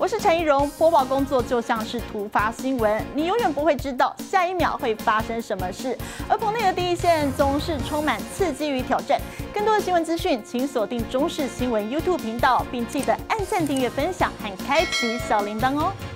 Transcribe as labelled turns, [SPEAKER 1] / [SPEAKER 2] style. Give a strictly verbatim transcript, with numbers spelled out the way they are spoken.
[SPEAKER 1] 我是陈怡蓉，播报工作就像是突发新闻，你永远不会知道下一秒会发生什么事。而棚内的第一线总是充满刺激与挑战。更多的新闻资讯，请锁定中视新闻 YouTube 频道，并记得按赞、订阅、分享和开启小铃铛哦。